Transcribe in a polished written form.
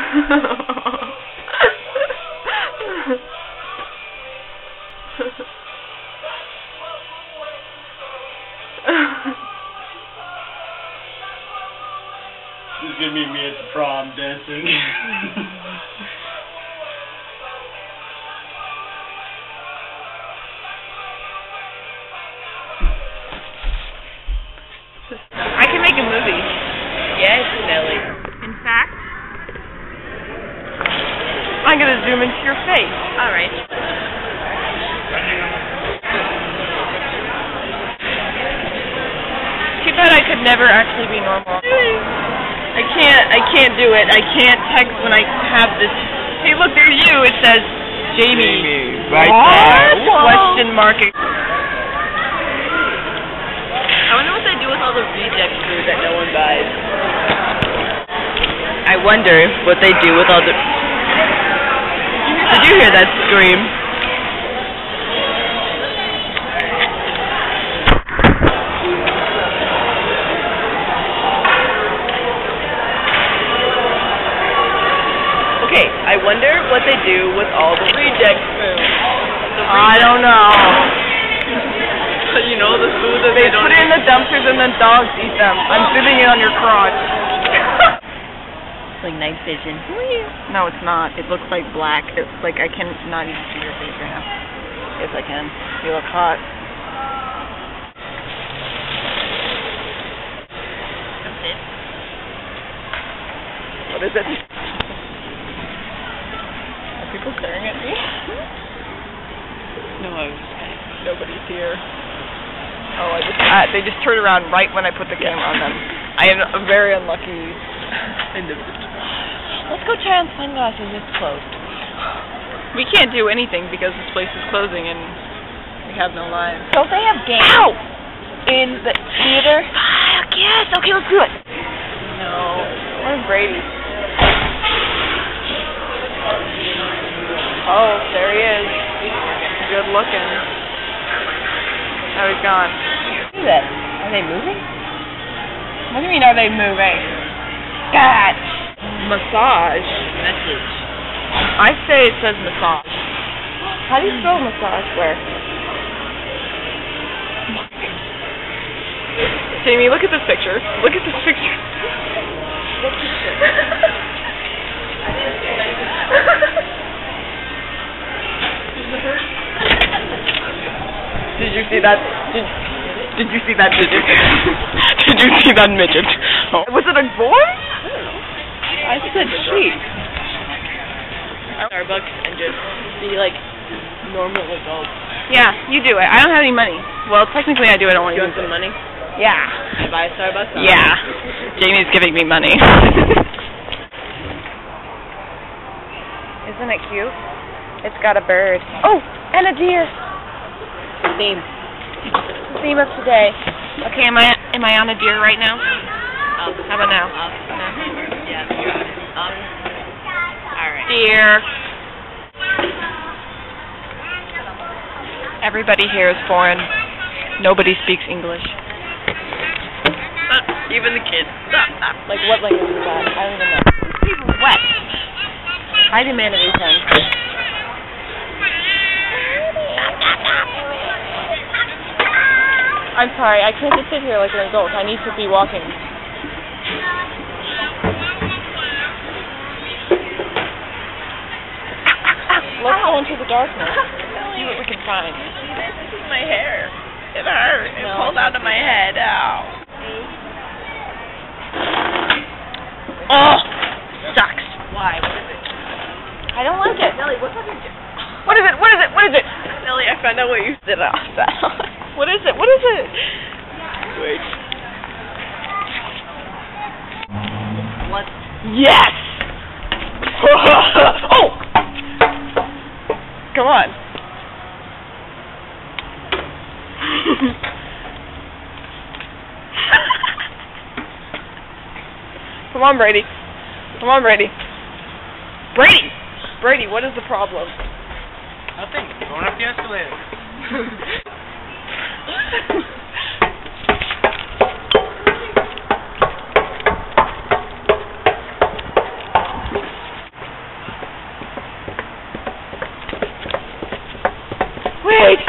This is gonna be me at the prom dancing. I can make a movie. Yes, Nelly. In fact, I'm gonna zoom into your face. All right. Too bad I could never actually be normal. I can't do it. I can't text when I have this. Hey, look, there's you. It says Jamie. Right What? there. Question mark. I wonder what they do with all the reject food that no one buys. I wonder what they do with all the... Did you hear that scream? Okay, I wonder what they do with all the reject food. I don't know. You know, the food that They put it in the dumpsters and then dogs eat them. I'm zooming in on your crotch. Like night vision. No, it's not. It looks like black. It's like I can not even see your face right now. Yes, I can. You look hot. What is it? Are people staring at me? No, Nobody's here. Oh, they just turned around right when I put the camera on them. I am very unlucky. Let's go try on sunglasses. It's closed. We can't do anything because this place is closing and we have no lives. Don't they have games? Ow! In the theater? Fuck yes! Okay, let's do it. No. Where's Brady? Oh, there he is. Good looking. Oh, he's gone. Look at that. Are they moving? What do you mean, are they moving? God! Massage. Message. I say it says massage. How do you spell massage? Where? Jamie, look at this picture. Look at this picture. What picture? Did you see that? Did you see that midget? Did you see that midget? Oh. Was it a boy? I said sheep. Starbucks and just be like normal adults. Yeah, you do it. I don't have any money. Well, technically I do. I don't want You to want some money? Yeah. I buy a Starbucks? Yeah. Jamie's giving me money. Isn't it cute? It's got a bird. Oh, and a deer. Theme. The theme of today. Okay, am I on a deer right now? Up. How about now? Up. No. Yeah. Up. Alright. Deer. Everybody here is foreign. Nobody speaks English. Even the kids. Like, what language is that? I don't even know. People wet. Hi, Humanity 10. I'm sorry, I can't just sit here like an adult. I need to be walking. Let's go into the darkness. See what we can find. This is my hair. It hurt. It pulled out of my head. Ow. Oh! Sucks. Why? What is it? I don't like it. Nelly, what's up your... What is it? What is it? What is it? Nelly, I found out what you did off that. What is it? What is it? Wait. What? Yes! Oh! Come on. Come on, Brady. Come on, Brady. Brady! Brady, what is the problem? Nothing. Going up the escalator. Wake